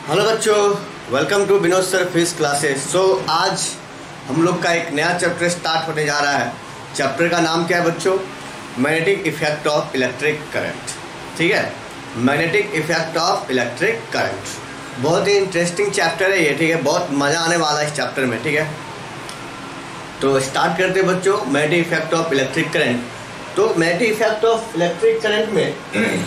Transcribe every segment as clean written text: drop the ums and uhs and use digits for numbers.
Hello बच्चों, welcome to Vinod sir physics classes. आज हम लोग का एक नया चैप्टर स्टार्ट होने जा रहा है। चैप्टर का नाम क्या है बच्चों? Magnetic effect of electric current. ठीक है, magnetic effect of electric current बहुत ही इंटरेस्टिंग चैप्टर है ये। ठीक है, बहुत मज़ा आने वाला है इस चैप्टर में। ठीक है, तो स्टार्ट करते हैं बच्चों, magnetic effect of electric current. तो magnetic effect of electric current में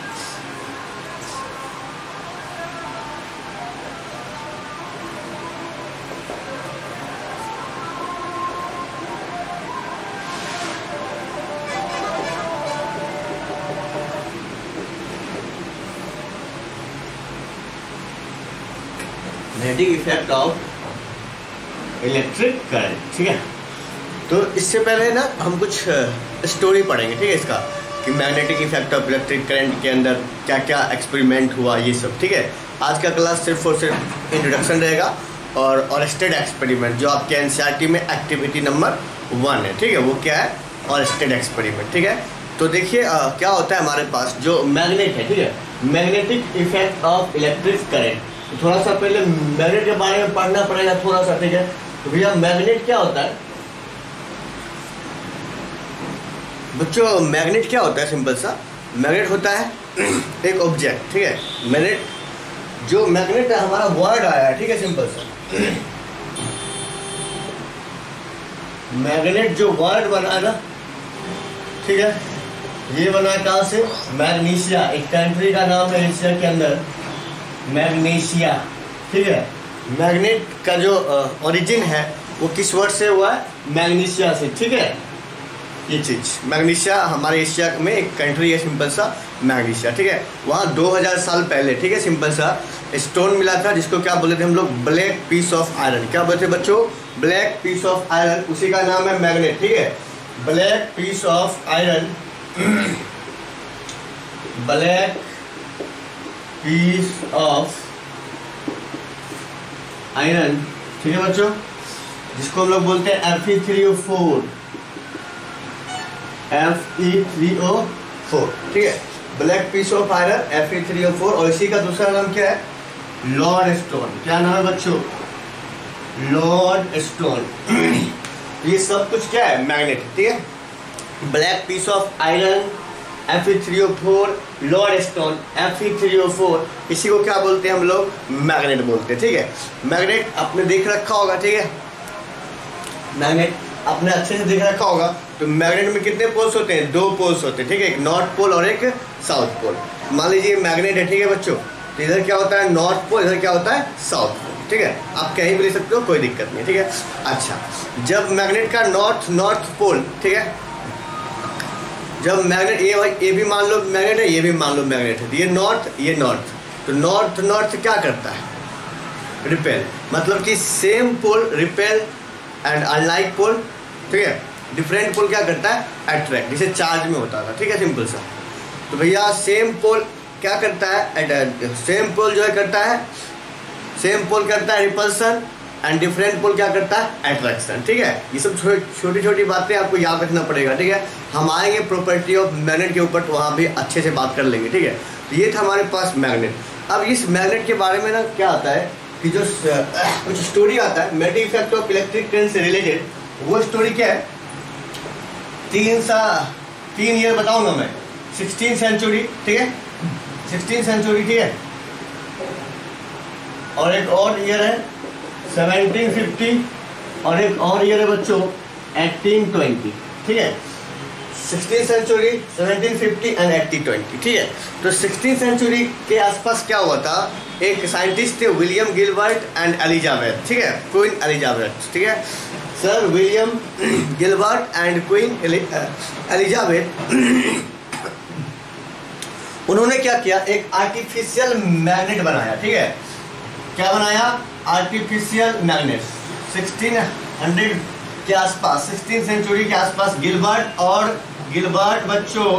magnetic effect of electric current. ठीक है, तो इससे पहले ना हम कुछ स्टोरी पढ़ेंगे। ठीक है, इसका कि magnetic effect of electric current के अंदर क्या क्या एक्सपेरिमेंट हुआ, ये सब। ठीक है, आज का क्लास सिर्फ और सिर्फ इंट्रोडक्शन रहेगा और स्टेट एक्सपेरिमेंट जो आपके एनसीईआरटी में एक्टिविटी नंबर 1 है। ठीक है, वो क्या है? और स्टेट एक्सपेरिमेंट। ठीक है, तो देखिए क्या होता है हमारे पास जो मैग्नेट है। ठीक है, magnetic effect of electric current. थोड़ा सा पहले मैग्नेट के बारे में पढ़ना पड़ेगा थोड़ा सा। ठीक है, तो भैया मैग्नेट क्या होता है बच्चों? मैग्नेट क्या होता है? सिंपल सा मैग्नेट होता है एक ऑब्जेक्ट। ठीक है, मैग्नेट जो मैग्नेट है हमारा वर्ड आया है। ठीक है, सिंपल सा मैग्नेट जो वर्ड बना है ना, ठीक है, ये बना है कहाँ से? मैग्नीशिया, एक कंट्री का नाम है एशिया के अंदर, मैग्नीशिया। ठीक है, मैग्नेट का जो ओरिजिन है वो किस वर्ड से हुआ है? मैग्नीशिया से। ठीक है, ये चीज़ मैग्नीशिया हमारे एशिया में एक कंट्री है, सिंपल सा मैग्नीशिया। ठीक है, वहाँ 2000 साल पहले, ठीक है, सिंपल सा स्टोन मिला था जिसको क्या बोले थे हम लोग? Black piece of iron. क्या बोलते थे बच्चों? ब्लैक पीस ऑफ आयरन, उसी का नाम है मैग्नेट। ठीक है, black piece of iron, black piece of iron. ठीक है बच्चों, जिसको हम लोग बोलते हैं Fe3O4, Fe3O4। ठीक है, black piece of iron Fe3O4। और इसी का दूसरा नाम क्या है? Lodestone. क्या नाम है बच्चों? Lodestone. ये सब कुछ क्या है? मैग्नेट। ठीक है, black piece of iron Fe3O4, lodestone Fe3O4, इसी को क्या बोलते हैं हम लोग? मैग्नेट बोलते हैं। ठीक है, मैग्नेट आपने देख रखा होगा। ठीक है, मैग्नेट आपने अच्छे से देख रखा होगा। तो मैग्नेट में कितने पोल्स होते हैं? 2 पोल्स होते हैं। ठीक है, एक नॉर्थ पोल और एक साउथ पोल। मान लीजिए मैग्नेट है। ठीक है बच्चों, तो इधर क्या होता है? नॉर्थ पोल, इधर क्या होता है? South pole. ठीक है, आप कहीं भी ले सकते हो, कोई दिक्कत नहीं। ठीक है, अच्छा, जब मैग्नेट का नॉर्थ पोल, ठीक है, जब मैग्नेट ये भी मान लो मैग्नेट है, ये भी मान लो मैग्नेट है, ये नॉर्थ, तो नॉर्थ क्या करता है? रिपेल। मतलब कि same pole repel and unlike pole, ठीक है, डिफरेंट पोल क्या करता है? अट्रैक्ट, जैसे चार्ज में होता था। ठीक है, सिंपल सा। तो भैया सेम पोल क्या करता है? सेम पोल जो है करता है, सेम पोल करता है रिपल्सन एंड डिफरेंट पोल क्या करता है? अट्रैक्शन। ठीक है, ये सब छोटी छोटी बातें आपको याद रखना पड़ेगा। ठीक है, हम आएंगे प्रॉपर्टी ऑफ मैग्नेट के ऊपर, तो वहाँ भी अच्छे से बात कर लेंगे। ठीक है, तो ये था हमारे पास मैग्नेट। अब इस मैग्नेट के बारे में ना क्या आता है कि जो कुछ स्टोरी आता है magnetic effect of electric current से रिलेटेड, वो स्टोरी क्या है? 3 ईयर बताऊंगा मैं। 16th सेंचुरी, ठीक है, 16th सेंचुरी, ठीक है, और एक और ईयर है 1750, और एक और ईयर है बच्चों 1820। ठीक है, 16th सेंचुरी, 1750 एंड 1820। ठीक है, तो 16th सेंचुरी के आसपास क्या हुआ था? एक साइंटिस्ट थे विलियम गिलबर्ट एंड एलिजाबेथ। ठीक है, क्वीन एलिजाबेथ। ठीक है, sir William Gilbert and queen Elizabeth, उन्होंने क्या किया? एक आर्टिफिशियल मैग्नेट बनाया। ठीक है, क्या बनाया? Artificial magnet. 1600 के आसपास, 16th सेंचुरी के आसपास गिलबर्ट बच्चों,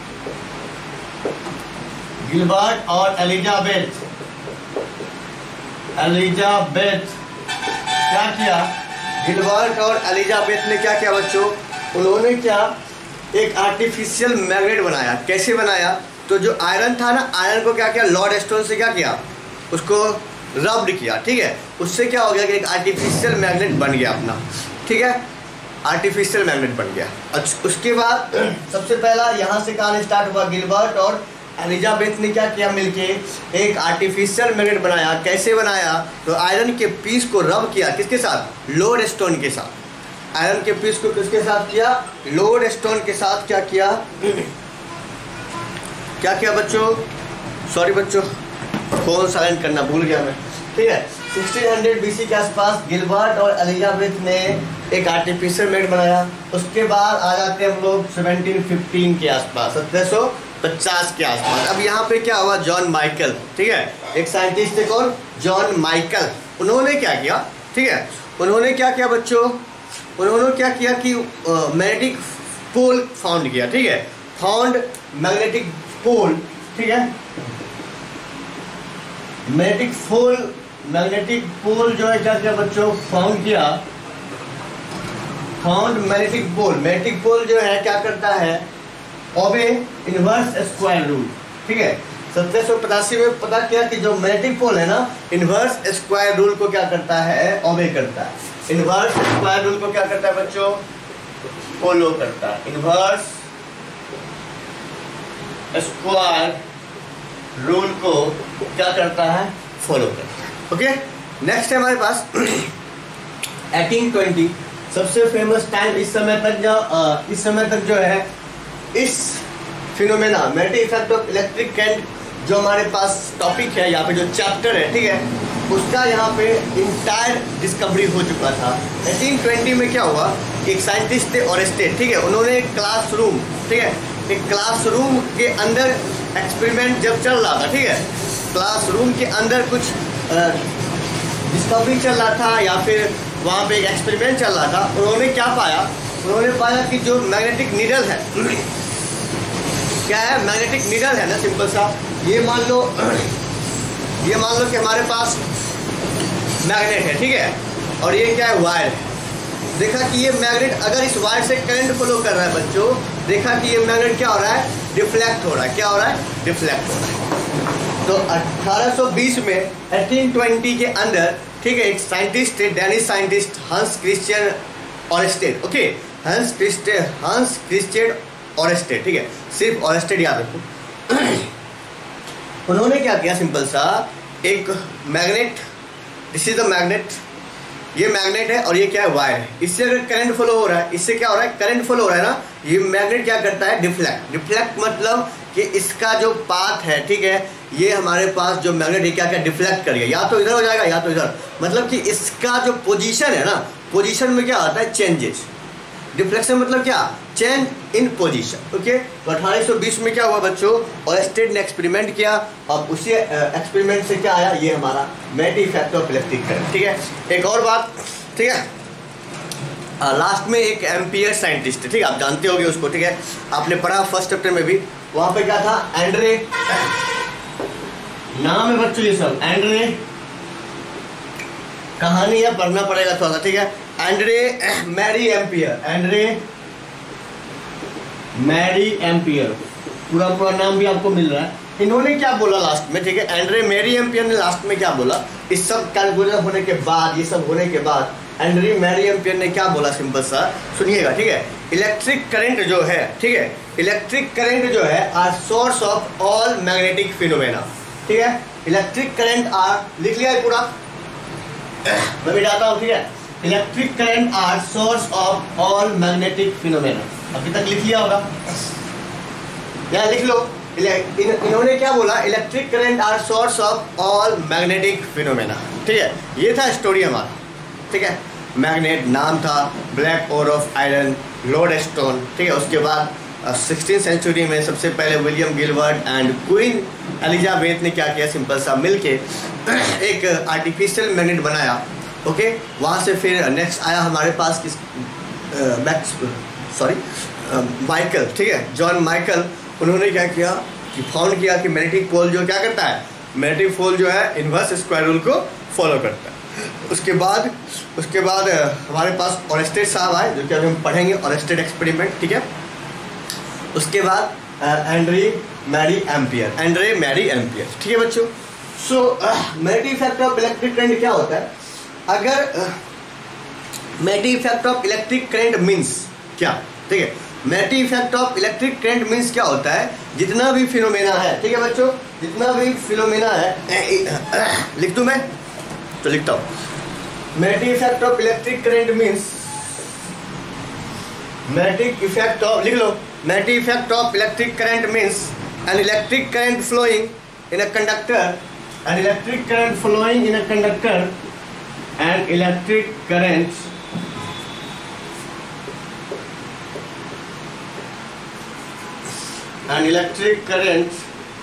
गिलबर्ट और एलिजाबेथ क्या किया? गिलबर्ट और एलिजाबेथ ने क्या किया बच्चों? उन्होंने क्या? एक आर्टिफिशियल मैग्नेट बनाया। कैसे बनाया? तो जो आयरन था ना, आयरन को क्या किया? लॉर्ड स्टोन से क्या किया? उसको रब्ड किया, ठीक है, उससे क्या हो गया कि एक आर्टिफिशियल मैग्नेट बन गया अपना, ठीक है, आर्टिफिशियल मैग्नेट बन गया। अच्छा, उसके बाद सबसे पहला यहाँ से कहानी स्टार्ट हुआ, गिलबर्ट और एलिजाबेथ ने क्या किया, मिलके एक आर्टिफिशियल मैग्नेट बनाया। कैसे बनाया, तो आयरन के पीस को रब किया, किसके साथ, लोडस्टोन के साथ। आयरन के पीस को किसके साथ किया, लोडस्टोन के साथ। क्या किया, क्या किया बच्चों, सॉरी बच्चों, फोन साइलेंट करना भूल गया मैं, ठीक है। 1600 BC के आसपास गिलबर्ट और एलिजाबेथ ने एक आर्टिफिशियल मैग्नेट बनाया। उसके बाद आ जाते हैं हम लोग 1715 के आसपास, 1750 के आसपास। अब यहाँ पे क्या हुआ, जॉन माइकल, ठीक है, एक साइंटिस्ट थे, कौन, जॉन माइकल। उन्होंने क्या किया, ठीक है, उन्होंने क्या किया बच्चों, उन्होंने क्या किया कि मैग्नेटिक पोल फाउंड किया, ठीक है, फाउंड मैग्नेटिक पोल, ठीक है, मैग्नेटिक पोल जो है क्या किया बच्चों, फाउंड किया, found magnetic pole. Magnetic pole जो है क्या करता है, ओबे इनवर्स स्क्वायर रूल, ठीक है। 1785 में पता किया कि जो मैग्नेटिक पोल है ना, इनवर्स स्क्वायर रूल को क्या करता है, ओबे करता है। इनवर्स स्क्वायर रूल को क्या करता है बच्चों, फॉलो करता है। इनवर्स स्क्वायर रूल को क्या करता है, फॉलो करता है। ओके, नेक्स्ट है हमारे पास 1820, सबसे फेमस टाइम। इस समय तक जो है इस phenomena magnetic effect of electric current जो हमारे पास टॉपिक है, यहाँ पे जो चैप्टर है, ठीक है, उसका यहाँ पे इंटायर डिस्कवरी हो चुका था। 1820 में क्या हुआ, एक साइंटिस्ट थे ऑरेस्टेड, ठीक है, उन्होंने एक क्लासरूम, ठीक है, एक क्लासरूम के अंदर एक्सपेरिमेंट जब चल रहा था, ठीक है, क्लासरूम के अंदर कुछ डिस्कवरी चल रहा था या फिर वहाँ पे एक एक्सपेरिमेंट चल रहा था। उन्होंने क्या पाया, उन्होंने पाया कि जो मैग्नेटिक नीडल है, क्या है, मैग्नेटिक नीडल है ना, सिंपल सा, ये मान लो कि हमारे पास मैग्नेट है, ठीक है, और ये क्या है, वायर है। देखा कि ये मैग्नेट अगर इस वायर से करंट फ्लो कर रहा है बच्चों, देखा कि ये मैग्नेट क्या हो रहा है, डिफ्लेक्ट हो रहा है। क्या हो रहा है, डिफ्लेक्ट हो रहा है। तो 1820 में 1820 के अंदर, ठीक है, एक साइंटिस्ट थे, Danish scientist Hans Christian Oersted, okay, Hans Christian Oersted, ठीक है, सिर्फ ऑरेस्टेड याद रखो। उन्होंने क्या किया, सिंपल सा, एक magnet, this is the magnet, ये मैग्नेट है और ये क्या है, वायर है। इससे अगर करंट फ्लो हो रहा है, इससे क्या हो रहा है, करंट फ्लो हो रहा है ना, ये मैग्नेट क्या करता है, डिफ्लेक्ट। डिफ्लेक्ट मतलब कि इसका जो पाथ है, ठीक है, ये हमारे पास जो मैग्नेट है क्या क्या डिफ्लेक्ट करेगा, या तो इधर हो जाएगा या तो इधर, मतलब कि इसका जो पोजीशन है ना, पोजीशन में क्या होता है, चेंजेस। डिफ्लेक्शन मतलब क्या, चेंज इन पोजीशन, ओके। तो 1820 में क्या हुआ बच्चों, ऑरेस्टेड ने एक्सपेरिमेंट किया। अब उसी एक्सपेरिमेंट से क्या आया, ये हमारा magnetic effect of electric current, ठीक है। एक और बात, ठीक है, लास्ट में एक एम्पियर साइंटिस्ट, ठीक है, आप जानते होंगे उसको, ठीक है, आपने पढ़ा फर्स्ट चैप्टर में भी। वहाँ पे क्या था, एंड्रे, नाम है बच्चों ये सब, एंड्रे, कहानी है, पढ़ना पड़ेगा थोड़ा सा, ठीक है। Andre Marie Ampere, Andre Marie Ampere, पूरा नाम भी आपको मिल रहा है। इन्होंने क्या बोला लास्ट में, ठीक है, एंड्रे मैरी एम्पियर ने लास्ट में क्या बोला, इस सब कैलकुलेशन होने के बाद, ये सब होने के बाद एंड्रे मैरी एम्पियर ने क्या बोला, सिंपल सा सुनिएगा, ठीक है। इलेक्ट्रिक करंट जो है, ठीक है, इलेक्ट्रिक करंट जो है are source of all magnetic phenomena, ठीक है। इलेक्ट्रिक करंट आर, लिख लिया है पूरा, मैं मिटाता हूँ, ठीक है। Electric current are source of all magnetic phenomena, अभी तक लिख लिया होगा, या लिख लो। इन्होंने क्या बोला, electric current are source of all magnetic phenomena, ठीक है। ये था स्टोरी हमारा, ठीक है। मैग्नेट नाम था, black ore of iron, lodestone, ठीक है। उसके बाद 16th सेंचुरी में सबसे पहले William Gilbert and queen Elizabeth ने क्या किया, सिंपल सा मिलके एक आर्टिफिशियल मैग्नेट बनाया, ओके। वहाँ से फिर नेक्स्ट आया हमारे पास किस, माइकल, ठीक है, जॉन माइकल। उन्होंने क्या किया कि फाउंड किया कि मैग्नेटिक पोल जो क्या करता है, मैग्नेटिक पोल जो है इनवर्स स्क्वायर रूल को फॉलो करता है। उसके बाद हमारे पास ऑरेस्टेड साहब आए, जो कि अभी हम पढ़ेंगे, ऑरेस्टेड एक्सपेरिमेंट, ठीक है। उसके बाद एंड्रे मैरी एम्पियर, ठीक है बच्चों। So magnetic effect of electric current क्या होता है? अगर magnetic effect of electric current means क्या, ठीक है, magnetic effect of electric current means क्या होता है? जितना भी फिनोमेना है, ठीक है बच्चों, जितना भी फिनोमेना है, लिख दूं मैं तो लिखता हूं। Magnetic effect of electric current means, magnetic effect of, लिख लो, magnetic effect of electric current means an electric current flowing in a conductor, an electric current flowing in a conductor, an electric current an electric current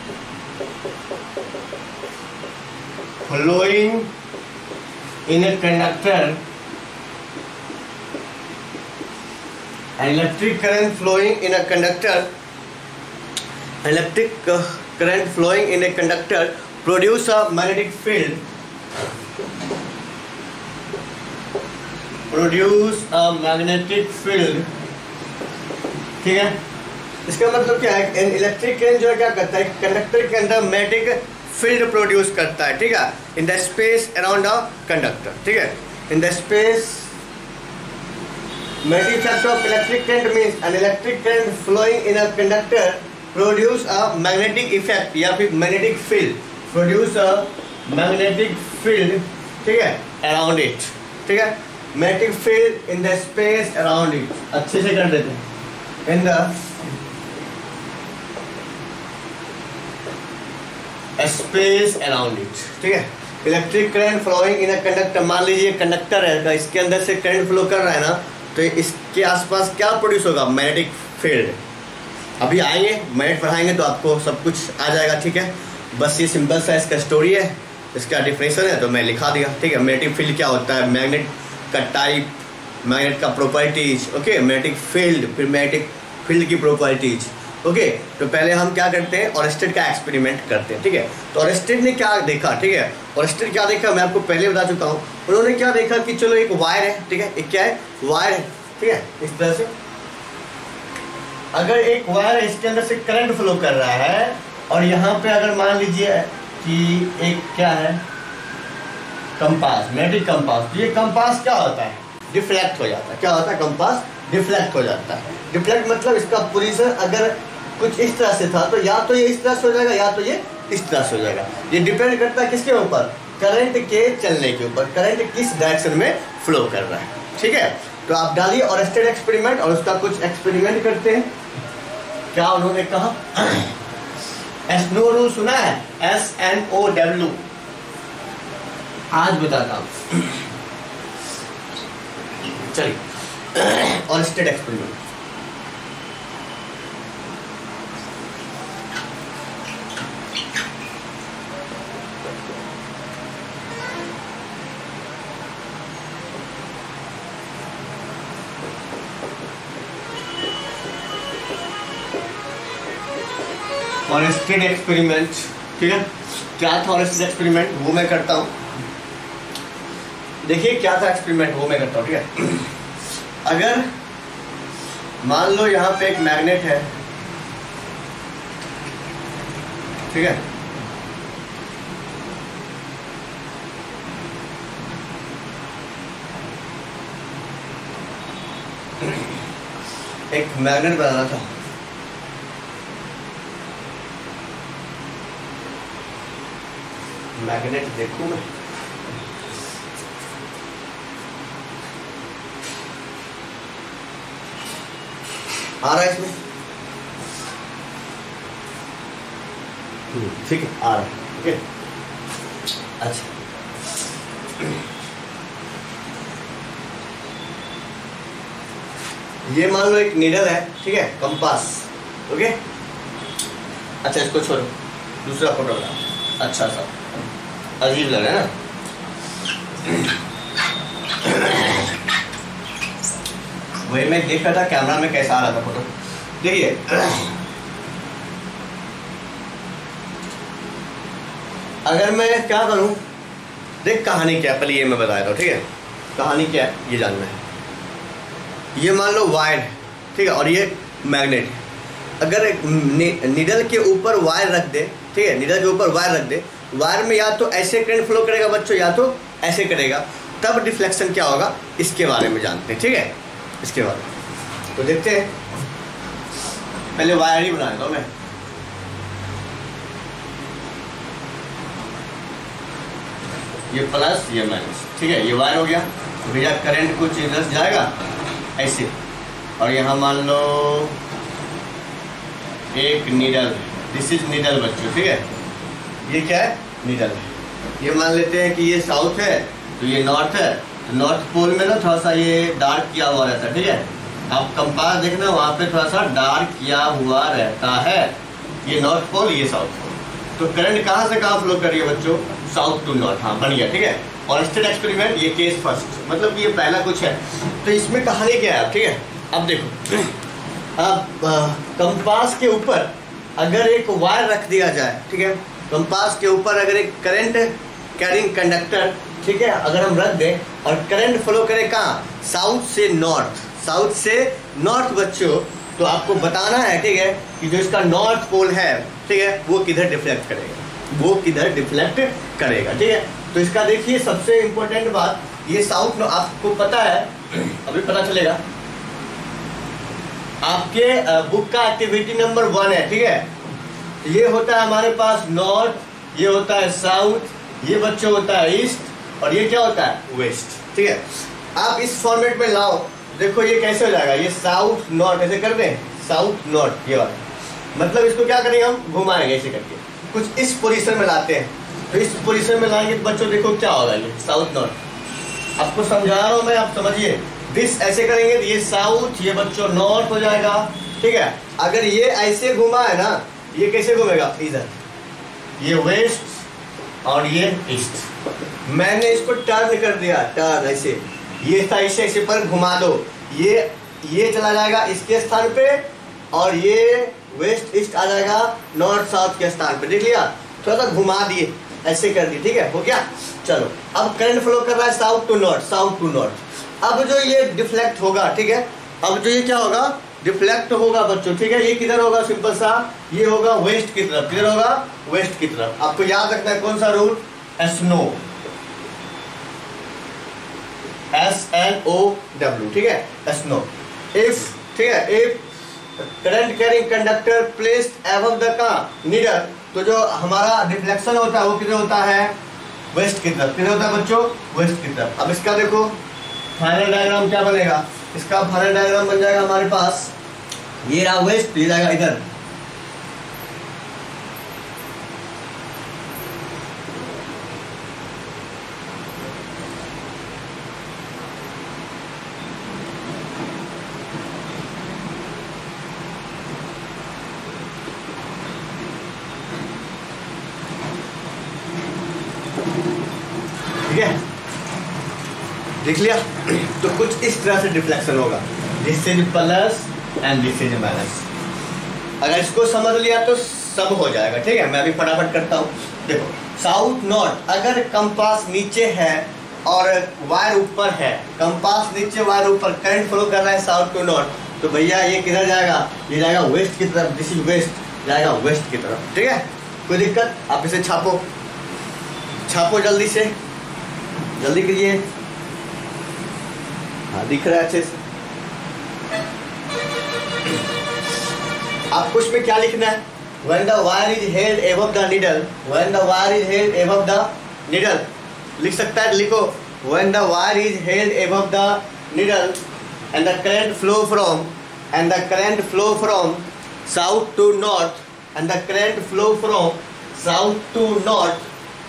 flowing in a conductor, an electric current flowing in a conductor, electric current flowing in a conductor produce a magnetic field, produce a magnetic field, ठीक है। इसका मतलब क्या है? Electric current जो है क्या करता है? कंडक्टर के अंदर मैग्नेटिक फील्ड प्रोड्यूस करता है, ठीक है, in the space around a conductor, ठीक है, in the space. Magnetic effect of electric current means an electric current flowing in a conductor produce a magnetic effect या फिर magnetic field, produce a magnetic field, ठीक है, around it, ठीक है, magnetic field in the space around it. अच्छे से कर देते हैं, in the space around it, ठीक है। Electric current flowing in a conductor, मान लीजिए कंडक्टर है, इसके अंदर से करंट फ्लो कर रहा है ना, तो इसके आसपास क्या प्रोड्यूस होगा? Magnetic field. अभी आएंगे, मैग्नेट पढ़ाएंगे तो आपको सब कुछ आ जाएगा, ठीक है। बस ये सिंपल सा इसका स्टोरी है, इसका डिफिनेशन है तो मैं लिखा दिया, ठीक है। मैग्नेटिक फील्ड क्या होता है, मैग्नेट का टाइप, मैग्नेट का प्रॉपर्टीज, ओके, मैग्नेटिक फील्ड, फिर मैग्नेटिक फील्ड की प्रॉपर्टीज, ओके। तो पहले हम क्या करते हैं, ऑरेस्टेड का एक्सपेरिमेंट करते हैं, ठीक है। तो ऑरेस्टेड ने क्या देखा, ठीक है, ऑरेस्टेड क्या देखा मैं आपको पहले बता चुका हूँ। उन्होंने क्या देखा कि चलो एक वायर है, ठीक है, एक क्या है, वायर है, ठीक है, इस तरह से अगर एक वायर है, इसके अंदर से करंट फ्लो कर रहा है, और यहाँ पे अगर मान लीजिए कि एक क्या है, कंपास, मैग्नेटिक कंपास, तो ये कंपास क्या होता है, डिफ्लेक्ट हो जाता है। क्या होता है? कंपास डिफ्लेक्ट हो जाता है। डिफ्लेक्ट मतलब इसका पोजीशन अगर कुछ इस तरह से था तो या तो ये इस तरह से हो जाएगा या तो ये इस तरह से हो जाएगा। ये डिपेंड करता है किसके ऊपर? करंट के चलने के ऊपर, करंट किस डायरेक्शन में फ्लो कर रहा है, ठीक है। तो आप डालिए ऑरेस्टेड एक्सपेरिमेंट और उसका कुछ एक्सपेरिमेंट करते हैं। क्या उन्होंने कहा? स्नो रूल सुना है? SNOW, आज बताता हूं, चलिए ऑरेस्टेड एक्सपेरिमेंट। ऑरेस्टेड एक्सपेरिमेंट, ठीक है। क्या था ऑरेस्टेड एक्सपेरिमेंट, वो मैं करता हूँ। देखिए क्या था एक्सपेरिमेंट, वो मैं करता हूँ, ठीक है। अगर मान लो यहाँ पे एक मैग्नेट है, ठीक है, एक मैग्नेट बनाना था, मैग्नेट देखूं मैं, आ रहा है इसमें, ठीक है, आ रहा है, ठीक है। अच्छा, ये मान लो एक नीडल है, ठीक है, कंपास, ओके। अच्छा इसको छोड़ो, दूसरा फोटो बना, अच्छा सा अजीब लग रहा है ना। वही मैं देख रहा था कैमरा में कैसा आ रहा था फोटो। देखिए अगर मैं क्या करूं, देख कहानी क्या है, पहले ये मैं बता रहा हूँ, ठीक है। कहानी क्या है ये जानना है। ये मान लो वायर है, ठीक है, और ये मैग्नेट है। अगर एक नीडल के ऊपर वायर रख दे, ठीक है, नीडल के ऊपर वायर रख दे, वायर में या तो ऐसे करंट फ्लो करेगा बच्चों या तो ऐसे करेगा, तब डिफ्लेक्शन क्या होगा इसके बारे में जानते हैं, ठीक है, इसके बारे में। तो देखते हैं, पहले वायर ही बना देता हूं मैं। ये प्लस ये माइनस, ठीक है, ये वायर हो गया। तो भैया करंट कुछ इधर जाएगा ऐसे, और यहाँ मान लो एक नीडल, दिस इज नीडल बच्चों, ठीक है, ये क्या है नीडल है। ये मान लेते हैं कि ये साउथ है तो ये नॉर्थ है, तो नॉर्थ पोल में ना थोड़ा सा ये डार्क किया हुआ रहता है, ठीक है। आप कंपास देखना वहाँ पे थोड़ा सा डार्क किया हुआ रहता है, ये नॉर्थ पोल ये साउथ पोल। तो करंट कहाँ से कहाँ फ्लो कर रही है बच्चों, साउथ टू नॉर्थ। हाँ बन गया, ठीक है। और स्टेट एक्सपेरिमेंट ये केस फर्स्ट, मतलब कि ये पहला कुछ है। तो इसमें कहानी क्या है, ठीक है, अब देखो, अब कंपास के ऊपर अगर एक वायर रख दिया जाए, ठीक है, कंपास के ऊपर अगर एक करंट कैरिंग कंडक्टर, ठीक है, अगर हम रख दें और करंट फ्लो करे कहाँ, साउथ से नॉर्थ, साउथ से नॉर्थ बच्चों, तो आपको बताना है, ठीक है, कि जो इसका नॉर्थ पोल है, ठीक है, वो किधर डिफ्लेक्ट करेगा, वो किधर डिफ्लेक्ट करेगा, ठीक है। तो इसका देखिए सबसे इंपॉर्टेंट बात, ये साउथ, आपको पता है, अभी पता चलेगा, आपके बुक का एक्टिविटी नंबर 1 है, ठीक है। ये होता है हमारे पास नॉर्थ, ये होता है साउथ, ये बच्चों होता है ईस्ट, और ये क्या होता है वेस्ट, ठीक है। आप इस फॉर्मेट में लाओ, देखो ये कैसे हो जाएगा, ये साउथ नॉर्थ ऐसे कर दें, साउथ नॉर्थ, ये वाला, मतलब इसको क्या करेंगे हम, घुमाएंगे ऐसे करके, कुछ इस पोजीशन में लाते हैं। तो इस पोजीशन में लाएंगे तो बच्चों देखो क्या होगा, ये साउथ नॉर्थ, आपको समझा रहा हूं मैं, आप समझिए। दिस ऐसे करेंगे तो ये साउथ, ये बच्चों नॉर्थ हो जाएगा, ठीक है। अगर ये ऐसे घुमा है ना, ये कैसे घूमेगा, इधर, ये वेस्ट और ये ईस्ट। मैंने इसको टर्न कर दिया, टर्न ऐसे, ये था ऐसे ऐसे पर घुमा दो, ये चला जाएगा इसके स्थान पे, और ये वेस्ट ईस्ट आ जाएगा नॉर्थ साउथ के स्थान पे, देख लिया, थोड़ा सा घुमा दिए, ऐसे कर दिए, ठीक है, हो गया। चलो अब करंट फ्लो कर रहा है south to north, south to north. अब जो ये डिफ्लेक्ट होगा, ठीक है, अब जो ये क्या होगा, डिफ्लेक्ट होगा बच्चों, ठीक है। ये किधर होगा, सिंपल सा, ये होगा वेस्ट की तरफ, किधर होगा, वेस्ट की तरफ। आपको याद रखना है कौन सा रूल, SNO, SNOW, ठीक है, SNO। इफ, ठीक है, if current carrying conductor placed above the needle, तो जो हमारा डिफ्लेक्शन होता है वो किधर होता है, वेस्ट की तरफ, किधर होता है बच्चों, वेस्ट की तरफ। अब इसका देखो फाइनल डायग्राम क्या बनेगा, इसका फाइनल डायग्राम बन जाएगा हमारे पास, ये रहा वेस्ट, ये जाएगा इधर, ठीक है, देख लिया। तो कुछ इस तरह से डिफ्लेक्शन होगा, this is plus and this is minus. अगर इसको समझ लिया तो सब हो जाएगा, ठीक है। मैं अभी फटाफट करता हूँ, देखो साउथ नॉर्थ, अगर कंपास नीचे है और वायर ऊपर है, कंपास नीचे वायर ऊपर, करंट फ्लो कर रहा है साउथ टू नॉर्थ, तो भैया ये किधर जाएगा, ये जाएगा वेस्ट की तरफ, दिस इज वेस्ट, जाएगा वेस्ट की तरफ, ठीक है। कोई दिक्कत, आप इसे छापो, छापो जल्दी से, जल्दी कीजिए, हाँ दिख रहा है अच्छे से। आपको इसमें क्या लिखना है, when the wire is held above the needle, when the wire is held above the needle, लिख सकता है, लिखो, when the wire is held above the needle and the current flow from, and the current flow from south to north, and the current flow from south to north,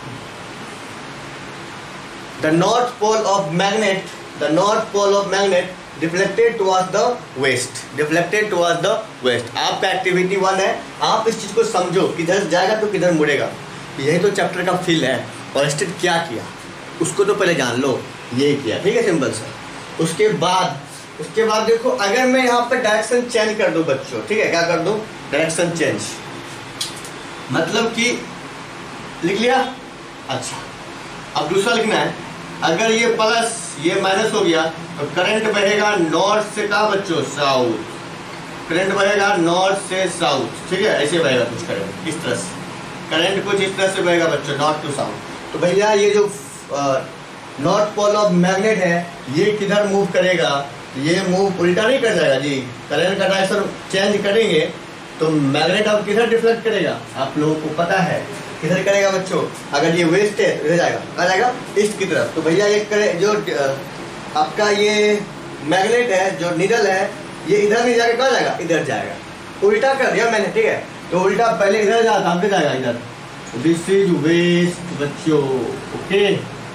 the north pole of magnet, the north pole of magnet deflected towards the west, deflected towards the west। आपका activity 1 है, आप इस चीज को समझो, किधर जाएगा तो किधर मुड़ेगा, यही तो चैप्टर का फील है। और स्टेट क्या किया उसको तो पहले जान लो, यही किया, ठीक है, सिंपल सा। उसके बाद देखो, अगर मैं यहाँ पे डायरेक्शन चेंज कर दूं बच्चों, ठीक है, क्या कर दूं, डायरेक्शन चेंज, मतलब कि लिख लिया। अच्छा अब दूसरा लिखना है, अगर ये प्लस ये माइनस हो गया तो करंट बहेगा नॉर्थ से कहाँ बच्चों, साउथ, करंट बहेगा नॉर्थ से साउथ, ठीक है, ऐसे बहेगा कुछ करंट इस तरह से, करंट कुछ इस तरह से बहेगा बच्चों, नॉर्थ टू साउथ। तो भैया ये जो नॉर्थ पोल ऑफ मैग्नेट है ये किधर मूव करेगा, ये मूव उल्टा नहीं कर जाएगा जी। करंट का डायरेक्शन चेंज करेंगे तो मैग्नेट अब किधर डिफ्लेक्ट करेगा, आप लोगों को पता है किधर करेगा बच्चों। अगर ये वेस्ट है तो इधर जाएगा, कहाँ जाएगा, ईस्ट की तरफ। तो भैया ये करे जो आपका ये मैग्नेट है, जो निडल है, ये इधर नहीं जाके कहाँ जाएगा, इधर जाएगा। उल्टा कर दिया मैंने, ठीक है। तो उल्टा पहले इधर जाता, अब जाएगा इधर। दिस इज वेस्ट बच्चों, ओके।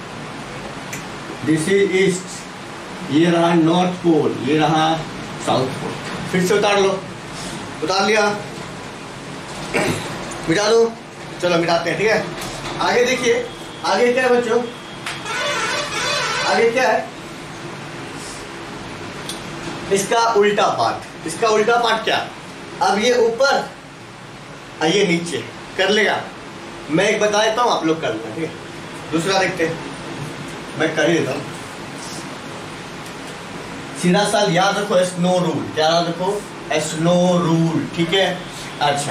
दिस इज ईस्ट, ये रहा नॉर्थ पोल, ये रहा साउथ पोल। फिर से उतार लो, उतार लिया, मिटा दो, चलो मिटाते हैं, ठीक है। आगे देखिए, आगे क्या है बच्चों, आगे क्या है, इसका उल्टा पार्ट। इसका उल्टा पार्ट क्या, अब ये ऊपर ये नीचे कर लेगा। मैं एक बता देता हूँ, आप लोग कर लेना, ठीक है। दूसरा देखते हैं, मैं कर ही देता हूँ। सीधा सा याद रखो, स्नो रूल। क्या याद रखो, स्नो रूल, ठीक है। अच्छा,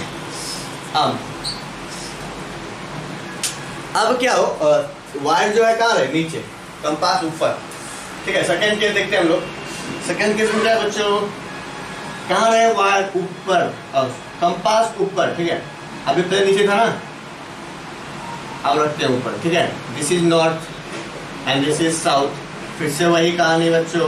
अब क्या हो, वायर जो है कहाँ है, नीचे, कंपास ऊपर, ठीक है। सेकंड केस देखते हैं हम लोग। सेकंड केस में क्या है बच्चों, कहाँ रहे वायर, ऊपर, कंपास ऊपर, ठीक है। अभी पहले नीचे था ना, अब रखते हैं ऊपर, ठीक है। This is north and this is south. फिर से वही कहानी बच्चों,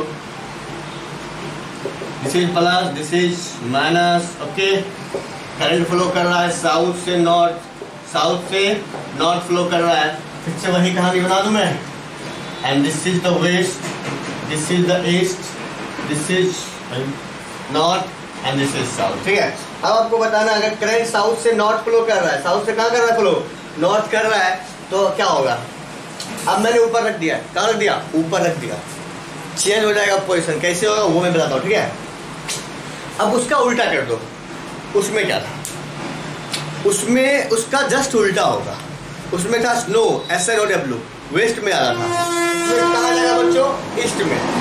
this is plus, this is minus, okay. Current flow कर रहा है साउथ से नॉर्थ, साउथ से नॉर्थ फ्लो कर रहा है। फिर से वही कहानी बना दूं मैं, and this is the west, this is the east, this is north and this is south, ठीक है। अब आपको बताना, अगर करंट साउथ से नॉर्थ फ्लो कर रहा है, साउथ से कहाँ कर रहा है फ्लो, नॉर्थ कर रहा है, तो क्या होगा। अब मैंने ऊपर रख दिया, कहाँ रख दिया, ऊपर रख दिया, चेंज हो जाएगा पोजीशन। कैसे होगा वो मैं बताता हूँ, ठीक है। अब उसका उल्टा कर दो, उसमें क्या था, उसमें उसका जस्ट उल्टा होगा। उसमें था स्नो, SNOW, वेस्ट में आ रहा था, कहाँ जाएगा बच्चों, ईस्ट में।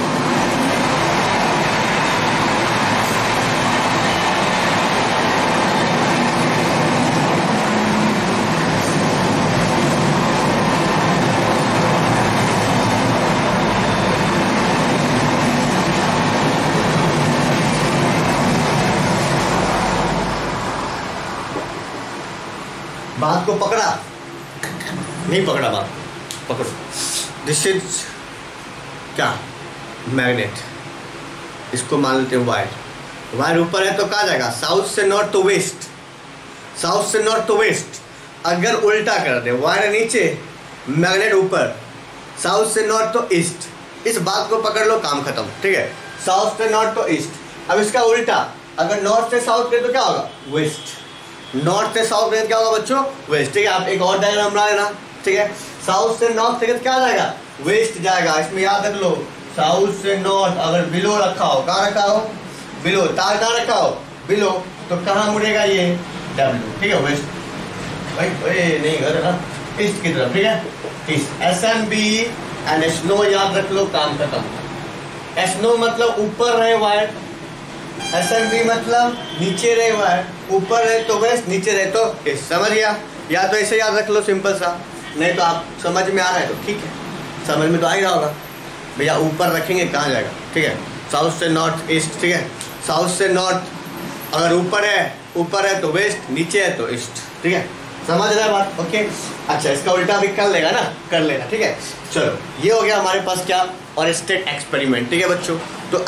बात को पकड़ा, नहीं पकड़ा, बात पकड़ो। दिस इज क्या, मैग्नेट, इसको मान लेते हैं वायर। वायर ऊपर है तो कहाँ जाएगा, साउथ से नॉर्थ तो वेस्ट, साउथ से नॉर्थ तो वेस्ट। अगर उल्टा कर दे, वायर नीचे, मैग्नेट ऊपर, साउथ से नॉर्थ तो ईस्ट। इस बात को पकड़ लो, काम खत्म, ठीक है। साउथ से नॉर्थ तो ईस्ट। अब इसका उल्टा, अगर नॉर्थ से साउथ करे तो क्या होगा, वेस्ट। नॉर्थ से साउथ में क्या होगा बच्चों, वेस्ट, ठीक है। आप एक और डायग्राम बना लेना, ठीक है। साउथ से नॉर्थ से क्या जाएगा, वेस्ट जाएगा। इसमें याद रख लो, साउथ से नॉर्थ अगर बिलो रखा हो, कहाँ रखा हो, बिलो, तार कहाँ रखा हो, बिलो, तो कहाँ मुड़ेगा ये, W, ठीक है, वेस्ट। भाई नहीं कर ना, ईस्ट की तरफ, ठीक है, ईस्ट। SNB एंड स्नो याद रख लो, काम खत्म। स्नो मतलब ऊपर रहे वायर, SNB मतलब नीचे रहे वायर, ऊपर रहे तो वेस्ट, नीचे रहे तो ईस्ट। समझ गया, या तो ऐसे याद रख लो, सिंपल सा। नहीं तो आप समझ में आ रहा है तो ठीक है, समझ में तो आ ही रहा होगा भैया। ऊपर रखेंगे कहाँ जाएगा, ठीक है, साउथ से नॉर्थ ईस्ट, ठीक है। साउथ से नॉर्थ अगर ऊपर है तो वेस्ट, नीचे है तो ईस्ट, ठीक है। समझ रहा है बात, ओके। अच्छा, इसका उल्टा भी कर लेगा ना, कर लेना, ठीक है। चलो, ये हो गया हमारे पास क्या, और स्टेट एक्सपेरिमेंट, ठीक है बच्चों। तो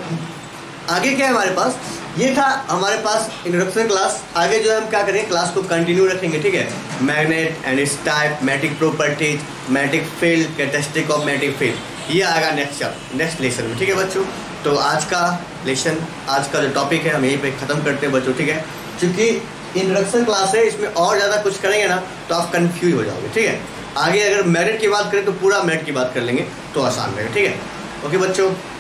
आगे क्या है हमारे पास, ये था हमारे पास इंट्रोडक्शन क्लास। आगे जो है हम क्या करेंगे, क्लास को कंटिन्यू रखेंगे, ठीक है। Magnet and its type, magnetic properties, magnetic field, characteristic of magnetic field, ये आएगा नेक्स्ट लेसन में, ठीक है बच्चों। तो आज का लेसन, आज का जो टॉपिक है हम यहीं पे ख़त्म करते हैं बच्चों, ठीक है। क्योंकि इंट्रोडक्शन क्लास है, इसमें और ज़्यादा कुछ करेंगे ना तो आप कन्फ्यूज हो जाओगे, ठीक है। आगे अगर मैग्नेट की बात करें तो पूरा मैग्नेट की बात कर लेंगे तो आसान रहेगा, ठीक है। ओके बच्चों।